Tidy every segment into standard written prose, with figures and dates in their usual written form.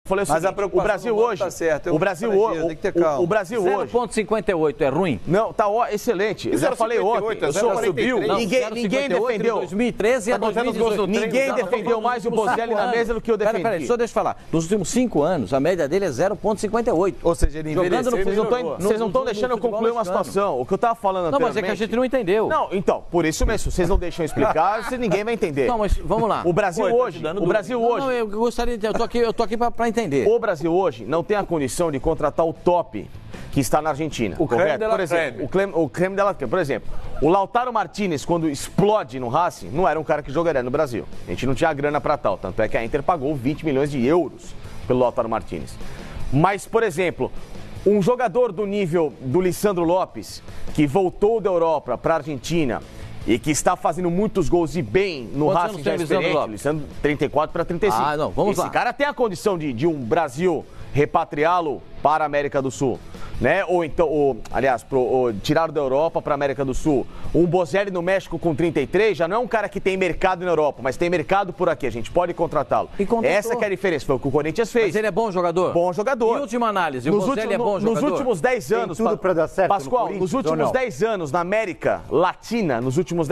falei o seguinte, o Brasil hoje, tá certo, o Brasil hoje, tem que ter calma. o Brasil hoje 0,58 é ruim? Não, tá excelente. Eu já falei ontem, o senhor subiu, ninguém defendeu. 2013 a 2018. Ninguém defendeu mais o Bozelli na mesa do que eu defendi. Peraí, só deixa eu falar. Nos últimos 5 anos, a média dele é 0,58. Ou seja, ele envelheceu. Vocês não estão deixando eu concluir uma situação. O que eu tava falando anteriormente... Não, mas é que a gente não entendeu. Não, então, por isso mesmo, vocês não deixam eu explicar, ninguém vai entender. Não, mas vamos lá. O Brasil hoje... Não, eu gostaria de... Eu tô aqui pra entender. O Brasil hoje não tem a condição de contratar o top que está na Argentina. O creme de la por exemplo, o creme de la creme. Por exemplo, o Lautaro Martinez, quando explode no Racing, não era um cara que jogaria no Brasil. A gente não tinha grana para tal. Tanto é que a Inter pagou 20 milhões de euros pelo Lautaro Martinez. Mas, por exemplo, um jogador do nível do Lisandro Lopes, que voltou da Europa para a Argentina e que está fazendo muitos gols e bem no Racing já experiente, Lisandro 34 para 35. Ah, não, vamos lá. Esse cara tem a condição de um Brasil repatriá-lo para a América do Sul, né? Ou então, tirá-lo da Europa para a América do Sul. Um Bozelli no México com 33 já não é um cara que tem mercado na Europa, mas tem mercado por aqui, a gente pode contratá-lo. Essa que é a diferença, foi o que o Corinthians fez. Mas ele é bom jogador? Bom jogador. Em última análise, o Bozelli é bom jogador? Nos últimos 10 anos, tem tudo para dar certo Pascoal, nos últimos 10 anos na América Latina,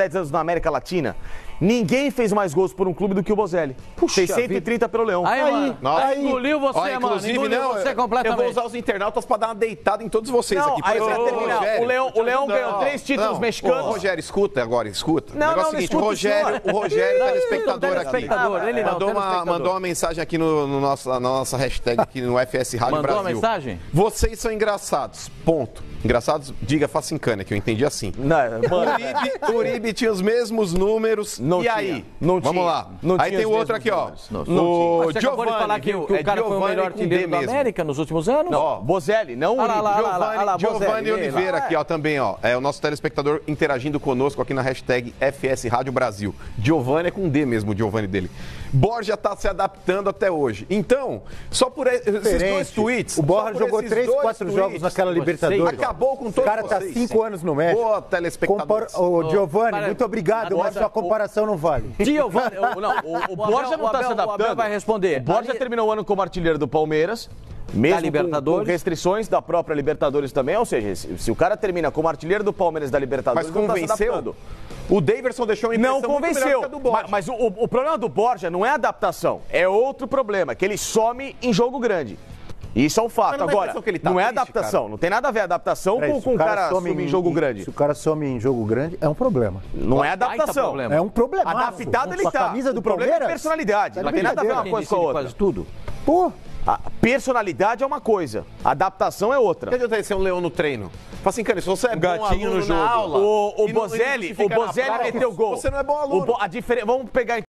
ninguém fez mais gols por um clube do que o Bozelli. Puxa, 630 pelo Leão. Aí, engoliu você, mano. Inclusive, engoliu você completamente. Eu vou usar os internautas para dar uma deitada em todos vocês aqui. Aí vai terminar. O Leão ganhou 3 títulos mexicanos. Rogério, escuta agora, escuta. Não, o negócio é o seguinte, o Rogério, telespectador aqui, mandou uma mensagem aqui na nossa hashtag aqui no FS Rádio Brasil. Mandou uma mensagem? Vocês são engraçados, ponto. Engraçados, diga facincana, que eu entendi assim. Uribe tinha os mesmos números. Não e tinha. aí? Não Vamos tinha. lá. Não aí tinha tem o outro aqui, ó. Você acabou de falar que o cara foi o melhor artilheiro da América nos últimos anos? Não, Bozelli, não Uribe. Giovanni Oliveira aqui, ó, também, ó. É o nosso telespectador interagindo conosco aqui na hashtag FS Rádio Brasil. Giovanni é com D mesmo, o Giovanni dele. Borja tá se adaptando até hoje. Então, só por esses 2 tweets... O Borja jogou 3, 4 jogos naquela Libertadores. Acabou com todos vocês. O cara tá 5 anos no México. Boa, telespectadores. Ô, Giovanni, muito obrigado, mas sua comparação não vale. Giovanni, o Borja não tá se adaptando. O Abel vai responder. O Borja terminou o ano como artilheiro do Palmeiras. Mesmo com restrições da própria Libertadores também, ou seja, se o cara termina como artilheiro do Palmeiras da Libertadores, mas convenceu? O Daverson deixou uma impressão não convenceu, muito do Borja. Mas o problema do Borja não é adaptação, é outro problema, que ele some em jogo grande. Isso é um fato. Agora, não é adaptação, cara. Não tem nada a ver a adaptação com o cara some em jogo grande. Se o cara some em jogo grande, é um problema. Não é adaptação. É um problema. Adaptado ele tá. A camisa do o problema Palmeiras? é personalidade. Não tem nada a ver uma coisa com a outra. Quase tudo. Pô. A personalidade é uma coisa, a adaptação é outra. Não adianta ser um leão no treino. Fala assim, cara, se você é bom aluno no jogo. na aula... O Bozelli meteu gol. Você não é bom aluno. Vamos pegar